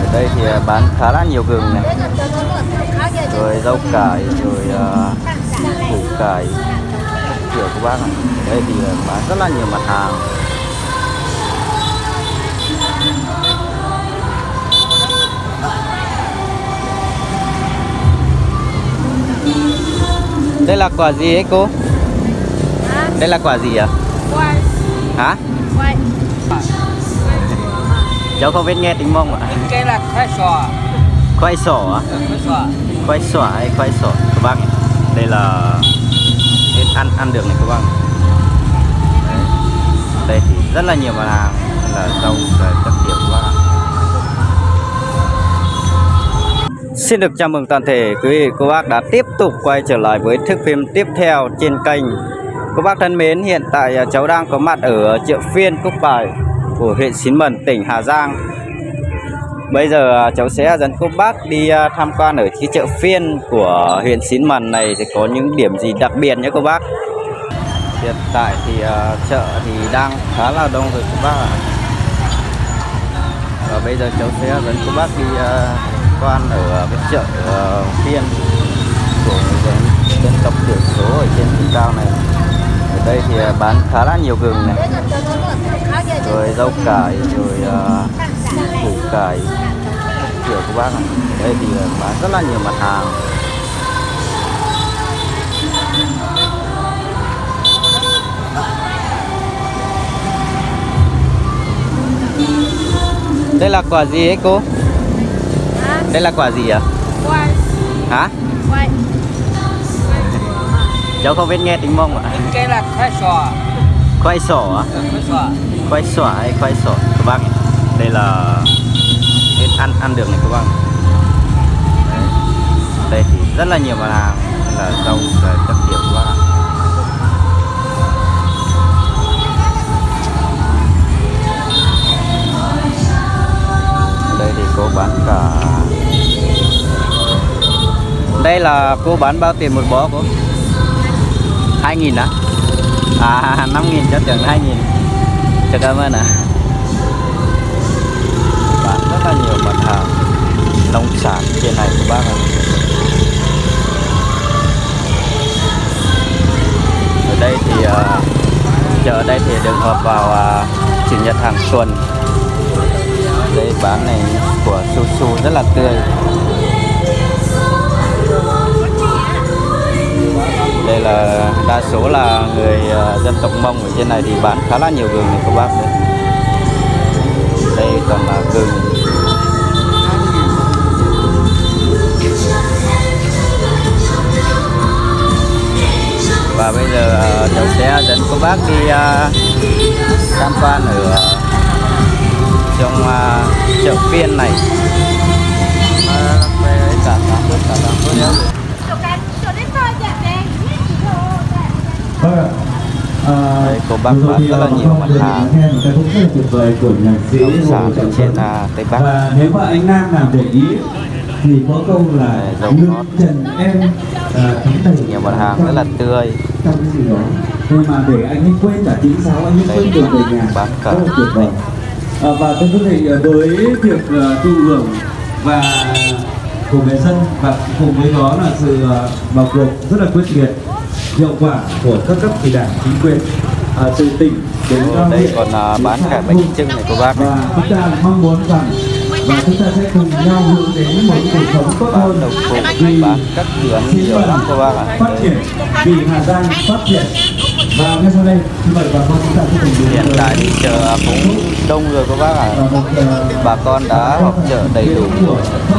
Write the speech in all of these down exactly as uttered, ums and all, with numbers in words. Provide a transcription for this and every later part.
Đây thì bán khá là nhiều gừng này, rồi rau cải, rồi uh, củ cải kiểu của bác này. Đây thì bán rất là nhiều mặt hàng. Đây là quả gì ấy cô? Đây là quả gì à? Hả? Cháu không biết nghe tiếng Mông ạ. Cái là khoai sọ. Khoai sọ á? Khoai sọ hay khoai sọ các bác. Đây là ăn ăn được này các bác. Đây thì rất là nhiều mặt hàng là rau các kiểu các bác. Xin được chào mừng toàn thể quý vị cô bác đã tiếp tục quay trở lại với thước phim tiếp theo trên kênh. Cô bác thân mến, hiện tại cháu đang có mặt ở chợ phiên Cúc Bài của huyện Xín Mần, tỉnh Hà Giang. Bây giờ cháu sẽ dẫn cô bác đi tham quan ở cái chợ phiên của huyện Xín Mần này thì có những điểm gì đặc biệt nhé cô bác. Hiện tại thì uh, chợ thì đang khá là đông rồi cô bác ạ. Và bây giờ cháu sẽ dẫn cô bác đi uh, quan ở cái chợ uh, phiên của người dân, dân tộc thiểu số ở trên vùng cao này. Ở đây thì uh, bán khá là nhiều gừng này, rồi rau cải, rồi uh, củ cải kiểu của bác này. Đây thì uh, bán rất là nhiều mặt hàng. Đây là quả gì ấy cô? Đây là quả gì à? Hả? Cháu không biết nghe tiếng Mông ạ. Cái là khoai sọ. Khoai sọ á? Khoai sọ hay khoai sọ các bác. Đây là ăn ăn được này các bác. Đây thì rất là nhiều mặt hàng là rau các kiểu các bác. Đây thì cô bán cả. Đây là cô bán bao tiền một bó cô? hai nghìn á? À năm nghìn cho chừng hai nghìn. Cho cảm ơn ạ. Bán rất là nhiều mặt hàng nông sản trên này của bác ạ. Ở đây thì uh, chợ ở đây thì được hợp vào uh, chủ nhật hàng tuần. Đây bán này của su su rất là tươi. Đây là đa số là người uh, dân tộc Mông ở trên này thì bán khá là nhiều gừng này các bác. Đây, đây còn là gừng. Và bây giờ uh, cháu sẽ dẫn cô bác đi uh, tham quan ở uh, trong uh, chợ phiên này. Đây, cô bác bán rất là nhiều mặt hàng nông sản ở trên uh, Tây Bắc. Và nếu mà anh Nam làm để ý thì có câu là nước trần em uh, nhiều mặt hàng rất là tươi. Trong cái gì đó. Nhưng mà để anh ấy quên cả chín sáu, anh ấy quên đường về nhà bán cả. rất là tuyệt vời. À, và tôi có thể với việc uh, thụ hưởng và của người dân và cùng với đó là sự uh, vào cuộc rất là quyết liệt, hiệu quả của các cấp ủy đảng chính quyền uh, từ tỉnh đến Ồ, đây còn uh, bán cả bánh trưng này cô bác này. Và chúng ta mong muốn rằng và chúng ta sẽ cùng nhau hướng đến một cuộc sống tốt hơn vì bán các cửa nhiều lắm cô bác ạ. Phát triển, vì Hà Giang phát triển. Và ngay sau đây như vậy bà con chúng ta sẽ cùng hiện tại thì chợ cũng đông rồi cô bác ạ. Bà con đã họp chợ đầy đủ rồi.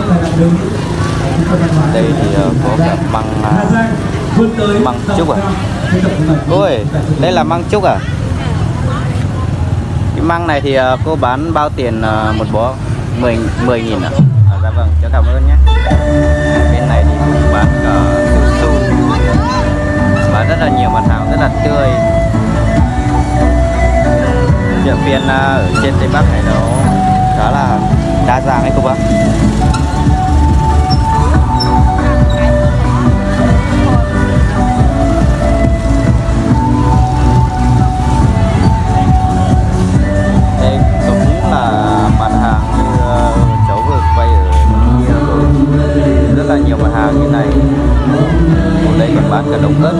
Đây thì có cả măng măng trúc à? Cô ơi, đây là măng trúc à? Cái măng này thì cô bán bao tiền một bó? mười nghìn à? À dạ vâng, cháu cảm ơn nhé. Bên này thì cũng bán cả su su, bán rất là nhiều mặt hàng rất là tươi. Chợ phiên ở trên Tây Bắc này nó khá là đa dạng đấy cô bác. Đây cũng là mặt hàng như cháu vừa quay cả đồng ớt.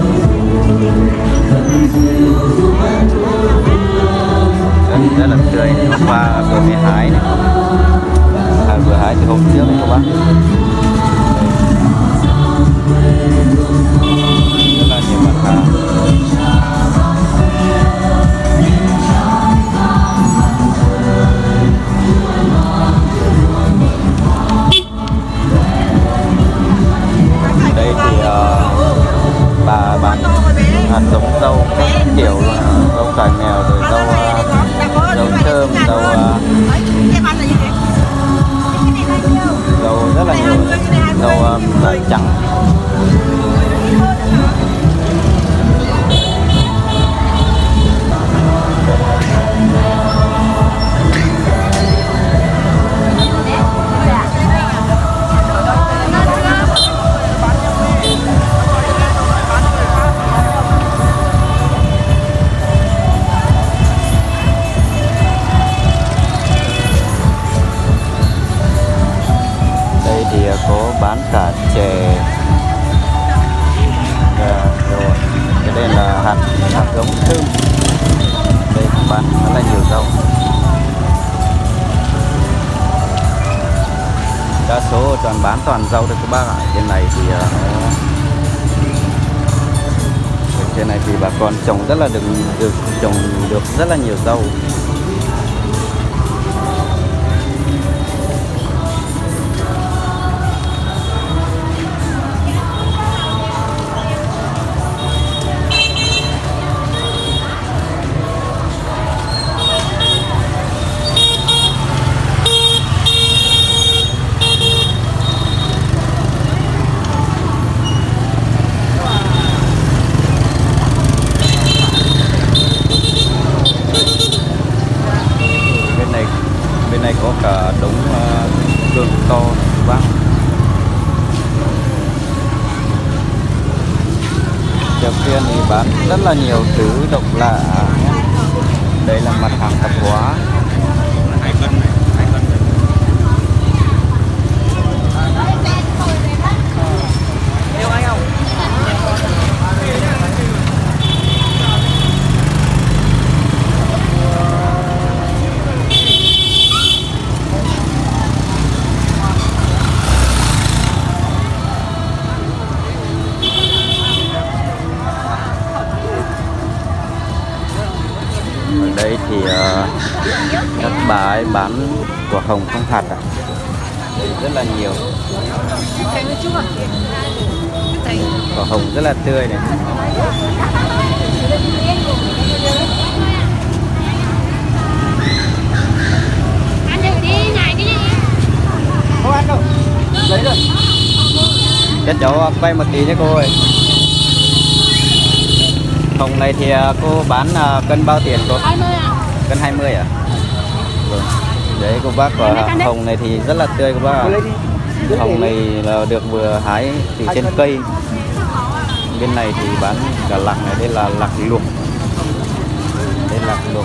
Ớt rất là tươi, hôm qua vừa mới hái này, à, vừa hái từ hôm trước này các bác. Rất là nhiều mặt hàng. Đây thì uh, bà bán hạt giống rau các kiểu là rau cải mèo, rồi rau uh, rau thơm, rau uh, rau rất là nhiều, rau uh, cải trắng. Thì có bán cả chè, à, rồi cái đây là hạt hạt giống thơm, đây cũng bán rất là nhiều rau. Đa số toàn bán toàn rau thôi các bác ạ. Trên này thì uh, trên này thì bà con trồng rất là được được trồng được rất là nhiều rau. Bên này có cả đống uh, gừng to này các bác. Chợ phiên thì bán rất là nhiều thứ độc lạ. Đây là mặt hàng tạp hóa. hai cân này, hai cân này. Yêu anh không? Ở đây thì uh, các bà ấy bán quả hồng không hạt à, đây rất là nhiều. Quả hồng rất là tươi này. Không ăn đâu, lấy rồi. Cho cháu quay một tí nhé cô ơi. Hồng này thì cô bán cân bao tiền cô? hai mươi ạ. Cân hai mươi à? Vâng. Đấy cô bác, quả hồng này thì rất là tươi cô bác ạ. Hồng này là được vừa hái từ trên cây. Bên này thì bán cả lạc này, đây là lạc luộc. Đây là lạc luộc.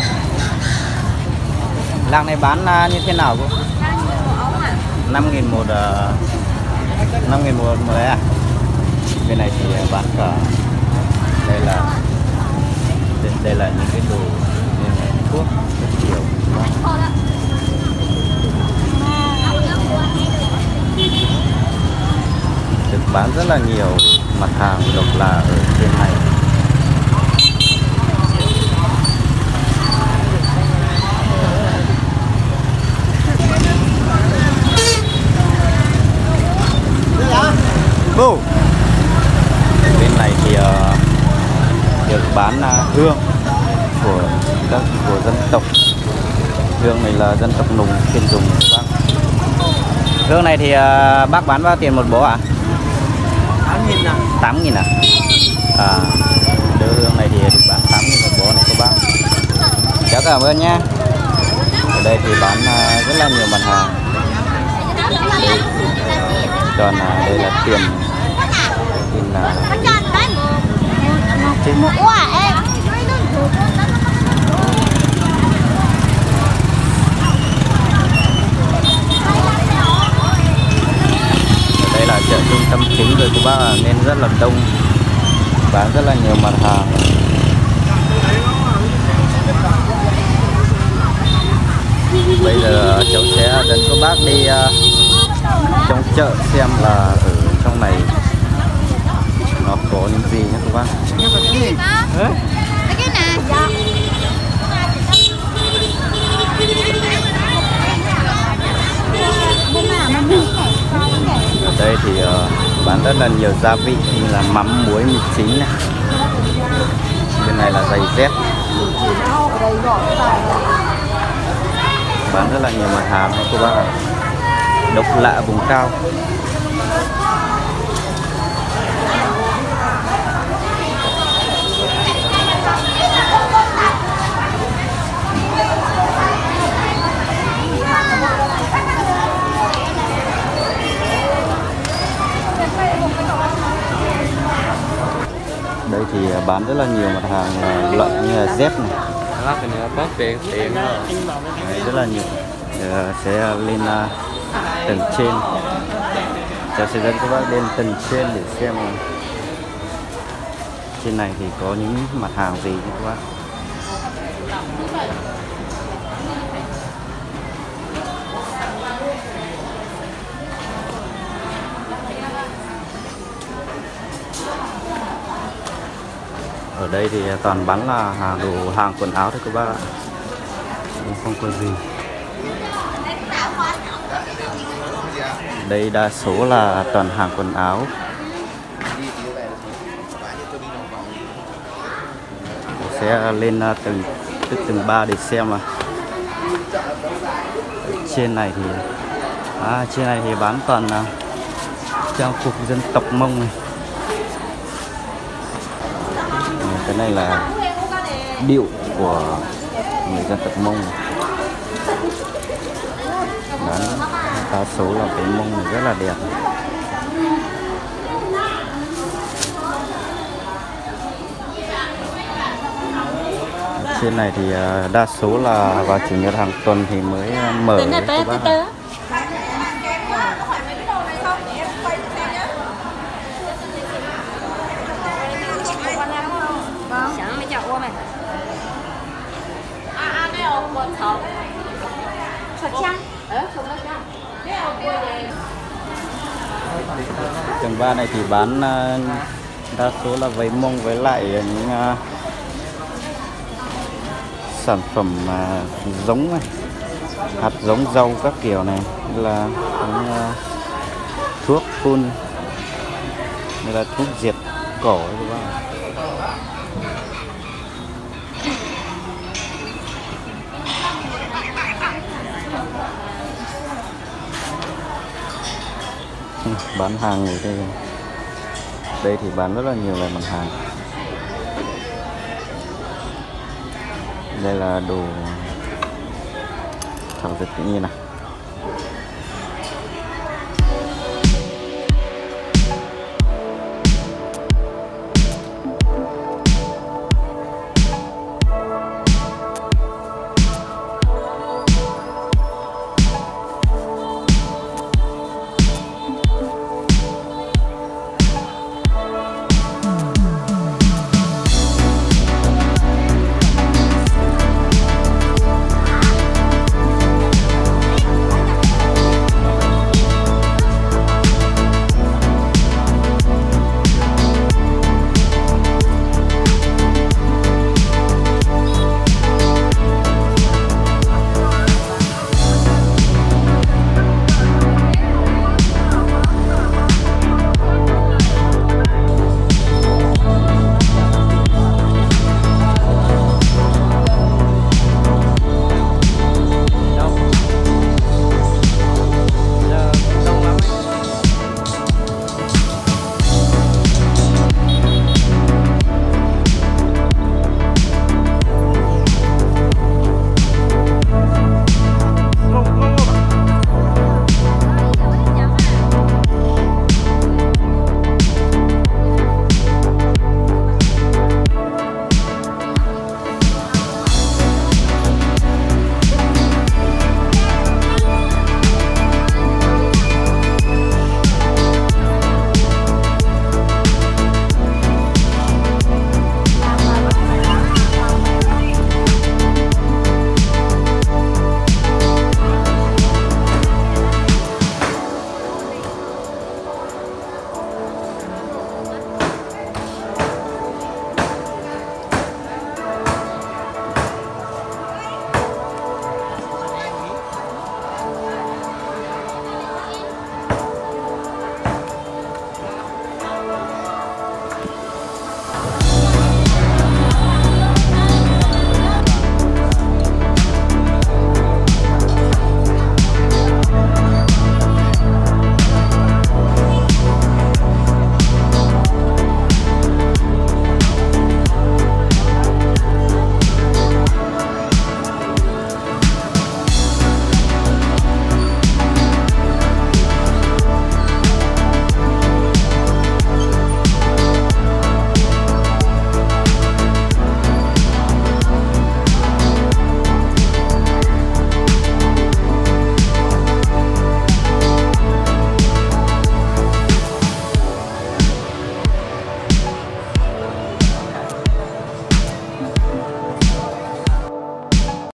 Lạc này bán như thế nào cô? năm nghìn một, năm nghìn một một đấy à? Bên này thì bán cả, đây là đây, đây là những cái đồ thuốc rất nhiều. Được bán rất là nhiều mặt hàng độc lạ ở trên này. Bố. Bên này thì uh, được bán uh, hương của các của dân tộc. Hương này là dân tộc Nùng chuyên dùng bác. Hương này thì uh, bác bán bao tiền một bó ạ? À? tám nghìn à? tám nghìn à? À, đưa hương này thì được bán tám nghìn một bó này các bác. Cháu cảm ơn nhé. Ở đây thì bán uh, rất là nhiều mặt hàng. Đây, còn uh, đây là tiền. Tiền là tiền. Đây là chợ trung tâm chính rồi các bác ạ, nên rất là đông bán rất là nhiều mặt hàng. Bây giờ cháu sẽ dẫn các bác đi uh, trong chợ xem là ở trong này nó có những gì nhé các bác. Ở đây thì uh, bán rất là nhiều gia vị như là mắm, muối, mì chính này. Bên này là giày dép. Bán rất là nhiều mặt hàng đó các bác ạ. Độc lạ vùng cao. Đây thì bán rất là nhiều mặt hàng là lợn như là dép này. Bóp tiền tiền Rất là nhiều. Giờ sẽ lên uh, tầng trên. Cháu sẽ dẫn các bác lên tầng trên để xem trên này thì có những mặt hàng gì các bác. Ở đây thì toàn bán là hàng đồ hàng quần áo thôi các bác ạ. Không có gì. Đây đa số là toàn hàng quần áo. Sẽ lên từng tức từng ba để xem là trên này thì à, trên này thì bán toàn là trang phục dân tộc Mông này. Cái này là điệu của người dân tộc Mông này. Bán đa số là cái mông này rất là đẹp. Trên này thì đa số là vào chủ nhật hàng tuần thì mới mở các bác. Tầng ba này thì bán đa số là váy Mông với lại những uh, sản phẩm uh, giống này, hạt giống rau các kiểu này, như là những, uh, thuốc phun, như là thuốc diệt cỏ các bạn. Bán hàng ở đây. Đây thì bán rất là nhiều loại mặt hàng. Đây là đồ thảo dược tự nhiên này.